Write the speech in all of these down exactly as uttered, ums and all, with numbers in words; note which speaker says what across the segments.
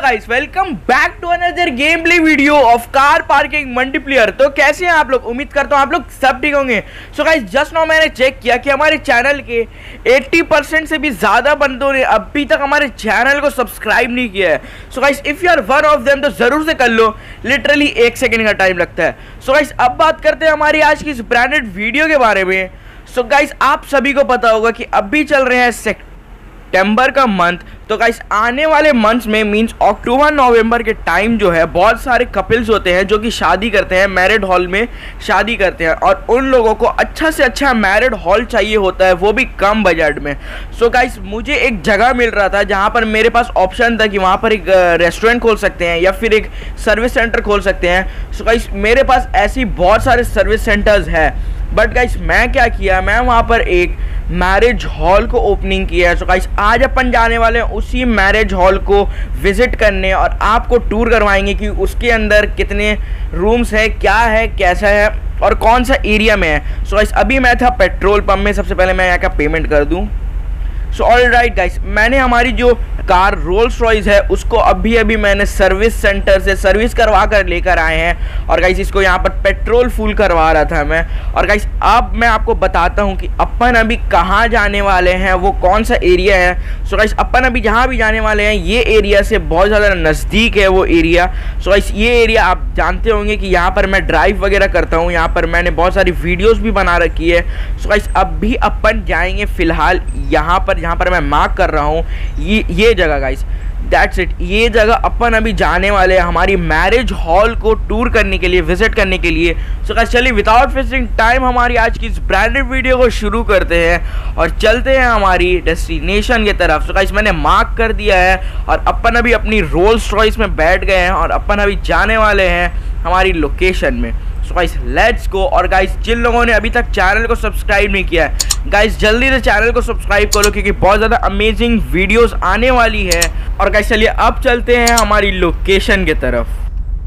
Speaker 1: Guys, welcome back to another gameplay video of car parking multiplayer. तो कैसे हैं आप लोग? उम्मीद करता हूं आप लोग सब ठीक होंगे। सो गाइस, जस्ट नाउ मैंने चेक किया कि हमारे चैनल के अस्सी परसेंट से भी ज़्यादा बंदों ने अभी तक हमारे चैनल को सब्सक्राइब नहीं किया है। So guys, if you are one of them तो ज़रूर से कर लो, लिटरली एक सेकेंड का टाइम लगता है। सो गाइस, अब बात करते हैं हमारी आज की इस ब्रांडेड वीडियो के बारे में। सो गाइस, आप सभी को पता होगा कि अभी चल रहे हैं सितंबर का मंथ। तो गाइस, आने वाले मंथ्स में मींस अक्टूबर नवंबर के टाइम जो है बहुत सारे कपल्स होते हैं जो कि शादी करते हैं, मैरिड हॉल में शादी करते हैं, और उन लोगों को अच्छा से अच्छा मैरिड हॉल चाहिए होता है, वो भी कम बजट में। सो गाइस, मुझे एक जगह मिल रहा था जहाँ पर मेरे पास ऑप्शन था कि वहाँ पर एक रेस्टोरेंट खोल सकते हैं या फिर एक सर्विस सेंटर खोल सकते हैं। सो गाइस, मेरे पास ऐसी बहुत सारे सर्विस सेंटर्स है, बट गाइस मैं क्या किया, मैं वहाँ पर एक मैरिज हॉल को ओपनिंग किया है। सो गाइस, आज अपन जाने वाले हैं उसी मैरिज हॉल को विजिट करने और आपको टूर करवाएंगे कि उसके अंदर कितने रूम्स है, क्या है, कैसा है और कौन सा एरिया में है। सो गाइस, अभी मैं था पेट्रोल पंप में, सबसे पहले मैं यहाँ का पेमेंट कर दूँ। सो ऑल राइट गाइस, मैंने हमारी जो कार रोल्स रॉयस है उसको अभी अभी मैंने सर्विस सेंटर से सर्विस करवा कर लेकर आए हैं, और गाइस इसको यहाँ पर पेट्रोल फुल करवा रहा था मैं। और गाइस, अब मैं आपको बताता हूँ कि अपन अभी कहाँ जाने वाले हैं, वो कौन सा एरिया है। सो गाइस, अपन अभी जहाँ भी जाने वाले हैं ये एरिया से बहुत ज़्यादा नज़दीक है वो एरिया। सो गाइस, ये एरिया आप जानते होंगे कि यहाँ पर मैं ड्राइव वगैरह करता हूँ, यहाँ पर मैंने बहुत सारी वीडियोज़ भी बना रखी है। सो गाइस, अब भी अपन जाएंगे फ़िलहाल यहाँ पर जहाँ पर मैं मार्क कर रहा हूँ, ये ये जगह गाइस, दैट्स इट। ये जगह अपन अभी जाने वाले हैं हमारी मैरिज हॉल को टूर करने के लिए, विजिट करने के लिए। सो गाइस, चलिए विदाउट वेस्टिंग टाइम हमारी आज की इस ब्रांडेड वीडियो को शुरू करते हैं और चलते हैं हमारी डेस्टिनेशन की तरफ। सो गाइस, मैंने मार्क कर दिया है और अपन अभी अपनी रोल्स रॉयस में बैठ गए हैं और अपन अभी जाने वाले हैं हमारी लोकेशन में। So guys, let's go. और गाइस, जिन लोगों ने अभी तक चैनल को सब्सक्राइब नहीं किया है, गाइस जल्दी से चैनल को सब्सक्राइब करो क्योंकि बहुत ज़्यादा अमेजिंग वीडियोस आने वाली है। और गाइस, चलिए अब चलते हैं हमारी लोकेशन की तरफ।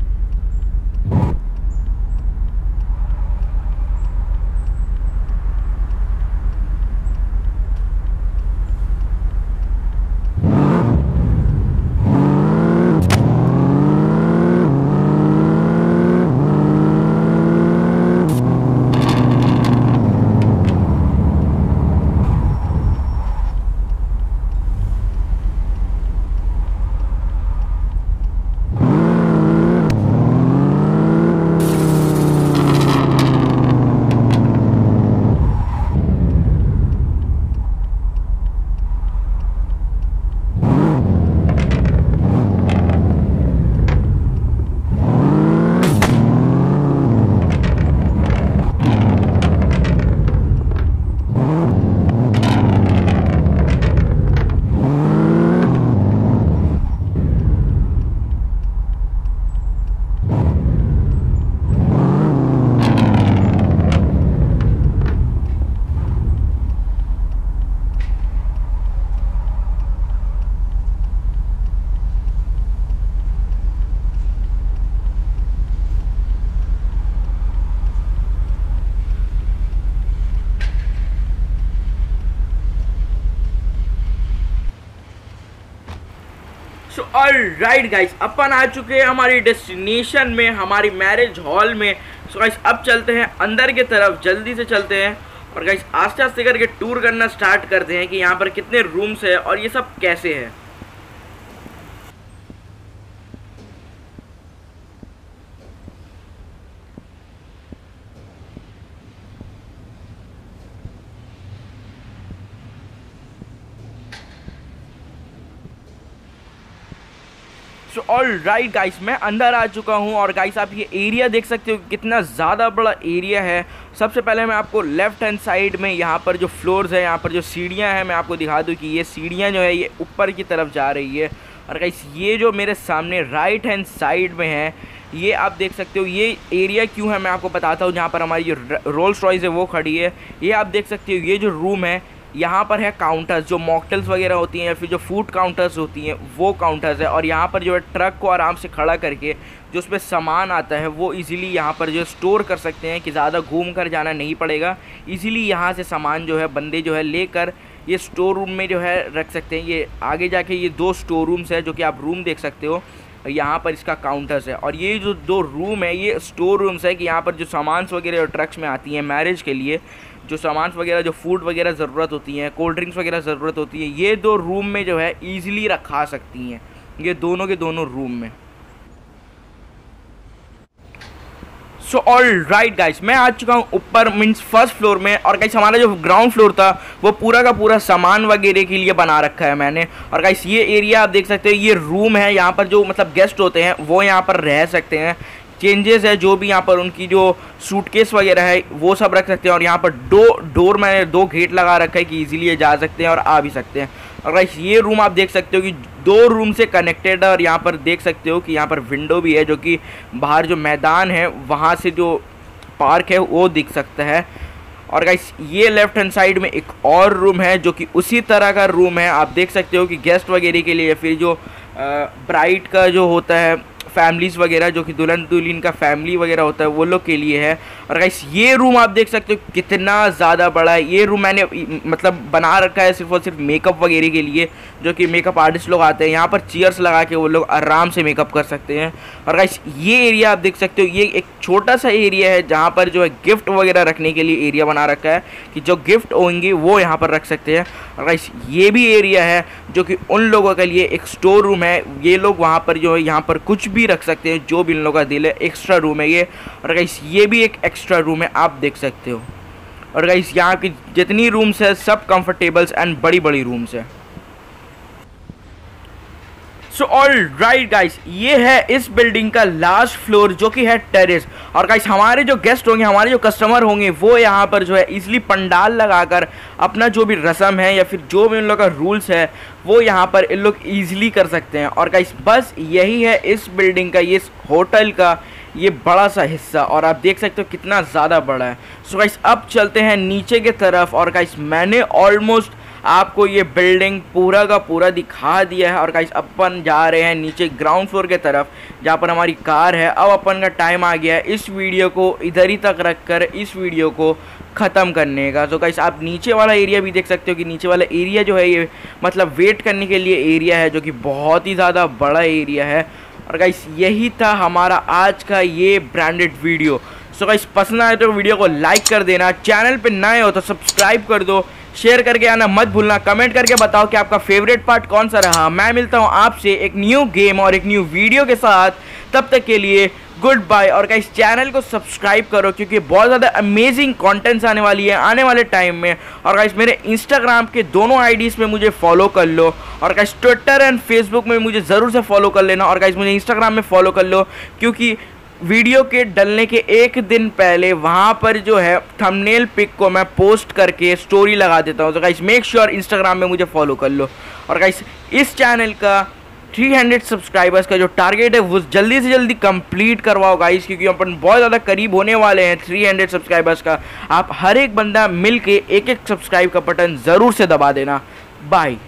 Speaker 1: सो ऑल राइट गाइस, अपन आ चुके हैं हमारी डेस्टिनेशन में, हमारी मैरिज हॉल में। सो गाइस, अब चलते हैं अंदर की तरफ, जल्दी से चलते हैं और गाइस आस्ते आस्ते करके टूर करना स्टार्ट करते हैं कि यहाँ पर कितने रूम्स है और ये सब कैसे है। सो ऑल राइट गाइस, मैं अंदर आ चुका हूँ और गाइस आप ये एरिया देख सकते हो कितना ज़्यादा बड़ा एरिया है। सबसे पहले मैं आपको लेफ्ट हैंड साइड में यहाँ पर जो फ्लोर्स है, यहाँ पर जो सीढ़ियाँ हैं, मैं आपको दिखा दूँ कि ये सीढ़ियाँ जो है ये ऊपर की तरफ जा रही है। और गाइस, ये जो मेरे सामने राइट हैंड साइड में है, ये आप देख सकते हो। ये एरिया क्यों है मैं आपको बताता हूँ। जहाँ पर हमारी जो रोल्स रॉयस है वो खड़ी है, ये आप देख सकते हो। ये जो रूम है, यहाँ पर है काउंटर्स, जो मॉकटेल्स वगैरह होती हैं या फिर जो फूड काउंटर्स होती हैं वो काउंटर्स है। और यहाँ पर जो है ट्रक को आराम से खड़ा करके जो उसमें सामान आता है वो इजीली यहाँ पर जो स्टोर कर सकते हैं कि ज़्यादा घूम कर जाना नहीं पड़ेगा। इजीली यहाँ से सामान जो है बंदे जो है लेकर ये स्टोर रूम में जो है रख सकते हैं। ये आगे जाके ये दो स्टोर रूम्स है जो कि आप रूम देख सकते हो, यहाँ पर इसका काउंटर्स है। और ये जो दो रूम है ये स्टोर रूम्स है कि यहाँ पर जो सामान्स वगैरह और ट्रक्स में आती हैं मैरिज के लिए, जो सामान वगैरह, जो फूड वगैरह ज़रूरत होती है, कोल्ड ड्रिंक्स वगैरह ज़रूरत होती है, ये दो रूम में जो है ईजिली रखा सकती हैं, ये दोनों के दोनों रूम में। सो ऑल राइट गाइस, मैं आ चुका हूँ ऊपर मीन्स फर्स्ट फ्लोर में। और गाइस हमारा जो ग्राउंड फ्लोर था वो पूरा का पूरा सामान वगैरह के लिए बना रखा है मैंने। और गाइस ये एरिया आप देख सकते हो, ये रूम है, यहाँ पर जो मतलब गेस्ट होते हैं वो यहाँ पर रह सकते हैं। चेंजेस है जो भी यहाँ पर उनकी जो सूटकेस वगैरह है वो सब रख सकते हैं। और यहाँ पर दो डोर मैंने दो गेट लगा रखा है कि इजीली ये जा सकते हैं और आ भी सकते हैं। और गाइस ये रूम आप देख सकते हो कि दो रूम से कनेक्टेड है। और यहाँ पर देख सकते हो कि यहाँ पर विंडो भी है जो कि बाहर जो मैदान है वहाँ से जो पार्क है वो दिख सकता है। और गाइस ये लेफ्ट हैंड साइड में एक और रूम है जो कि उसी तरह का रूम है, आप देख सकते हो कि गेस्ट वगैरह के लिए, फिर जो ब्राइड का जो होता है फैमिलीज़ वगैरह, जो कि दुल्हन दुल्हन का फैमिली वगैरह होता है वो लोग के लिए है। और गाइस ये रूम आप देख सकते हो कितना ज़्यादा बड़ा है। ये रूम मैंने मतलब बना रखा है सिर्फ और सिर्फ मेकअप वगैरह के लिए, जो कि मेकअप आर्टिस्ट लोग आते हैं। यहाँ पर चेयर्स लगा के वो लोग आराम से मेकअप कर सकते हैं। और गाइस ये एरिया आप देख सकते हो, ये एक छोटा सा एरिया है जहाँ पर जो है गिफ्ट वगैरह रखने के लिए एरिया बना रखा है कि जो गिफ्ट होंगे वो यहाँ पर रख सकते हैं। और गाइस ये भी एरिया है जो कि उन लोगों के लिए एक स्टोर रूम है। ये लोग वहाँ पर जो है यहाँ पर कुछ भी रख सकते हैं जो भी इन लोगों का दिल है। एक्स्ट्रा रूम है ये। और गाइस ये भी एक एक्स्ट्रा रूम है, आप देख सकते हो। और गाइस यहाँ की जितनी रूम्स है सब कंफर्टेबल्स एंड बड़ी बड़ी रूम्स है। सो ऑल राइट गाइस, ये है इस बिल्डिंग का लास्ट फ्लोर जो कि है टेरेस। और गाइस हमारे जो गेस्ट होंगे, हमारे जो कस्टमर होंगे वो यहाँ पर जो है इजली पंडाल लगाकर अपना जो भी रस्म है या फिर जो भी इन लोग का रूल्स है वो यहाँ पर इन लोग ईजिली कर सकते हैं। और गाइस बस यही है इस बिल्डिंग का, ये होटल का ये बड़ा सा हिस्सा। और आप देख सकते हो कितना ज़्यादा बड़ा है। सो गाइस अब चलते हैं नीचे की तरफ। और गाइस मैंने ऑलमोस्ट आपको ये बिल्डिंग पूरा का पूरा दिखा दिया है। और गाइस अपन जा रहे हैं नीचे ग्राउंड फ्लोर की तरफ जहाँ पर हमारी कार है। अब अपन का टाइम आ गया है इस वीडियो को इधर ही तक रखकर इस वीडियो को ख़त्म करने का। तो गाइस आप नीचे वाला एरिया भी देख सकते हो कि नीचे वाला एरिया जो है ये मतलब वेट करने के लिए एरिया है जो कि बहुत ही ज़्यादा बड़ा एरिया है। और गाइस यही था हमारा आज का ये ब्रांडेड वीडियो। सो गाइस पसंद आए तो वीडियो को लाइक कर देना, चैनल पे नए हो तो सब्सक्राइब कर दो, शेयर करके आना मत भूलना, कमेंट करके बताओ कि आपका फेवरेट पार्ट कौन सा रहा। मैं मिलता हूँ आपसे एक न्यू गेम और एक न्यू वीडियो के साथ, तब तक के लिए गुड बाय। और गाइस चैनल को सब्सक्राइब करो क्योंकि बहुत ज़्यादा अमेजिंग कंटेंट्स आने वाली है आने वाले टाइम में। और गाइस मेरे इंस्टाग्राम के दोनों आईडीज़ में मुझे फॉलो कर लो। और गाइस ट्विटर एंड फेसबुक में मुझे ज़रूर से फॉलो कर लेना। और गाइस मुझे इंस्टाग्राम में फॉलो कर लो क्योंकि वीडियो के डलने के एक दिन पहले वहाँ पर जो है थंबनेल पिक को मैं पोस्ट करके स्टोरी लगा देता हूँ। तो गाइस मेक श्योर इंस्टाग्राम में मुझे फॉलो कर लो। और गाइस इस चैनल का तीन सौ सब्सक्राइबर्स का जो टारगेट है वो जल्दी से जल्दी कंप्लीट करवाओ गाइस, क्योंकि अपन बहुत ज़्यादा करीब होने वाले हैं तीन सौ सब्सक्राइबर्स का। आप हर एक बंदा मिल के एक एक सब्सक्राइब का बटन ज़रूर से दबा देना। बाय।